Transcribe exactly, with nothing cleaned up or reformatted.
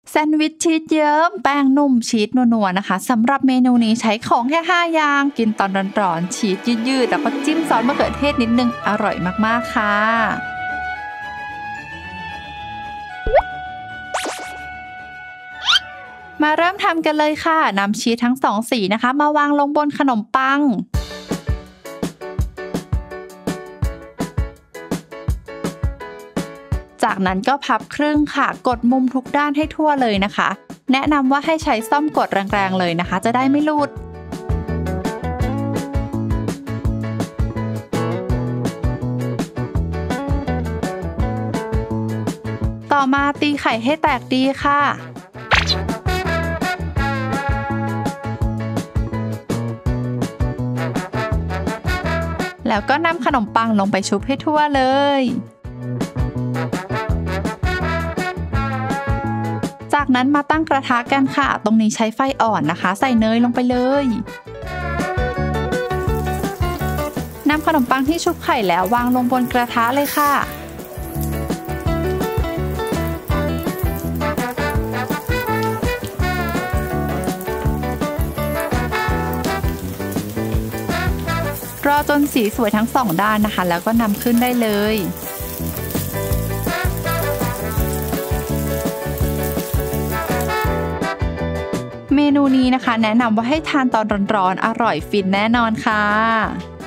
แซนด์วิชชีสเยิ้มแป้งนุ่มชีสนัวๆนะคะสำหรับเมนูนี้ใช้ของแค่ห้าอย่างกินตอนร้อนๆชีสยืดๆแล้วก็จิ้มซอสมะเขือเทศนิดนึงอร่อยมากๆค่ะมาเริ่มทำกันเลยค่ะนำชีสทั้งสองสีนะคะมาวางลงบนขนมปังจากนั้นก็พับครึ่งค่ะกดมุมทุกด้านให้ทั่วเลยนะคะแนะนำว่าให้ใช้ส้อมกดแรงๆเลยนะคะจะได้ไม่หลุดต่อมาตีไข่ให้แตกดีค่ะแล้วก็นำขนมปังลงไปชุบให้ทั่วเลยจากนั้นมาตั้งกระทะกันค่ะตรงนี้ใช้ไฟอ่อนนะคะใส่เนยลงไปเลยนำขนมปังที่ชุบไข่แล้ววางลงบนกระทะเลยค่ะรอจนสีสวยทั้งสองด้านนะคะแล้วก็นำขึ้นได้เลยเมนูนี้นะคะแนะนำว่าให้ทานตอนร้อนๆอร่อยฟินแน่นอนค่ะ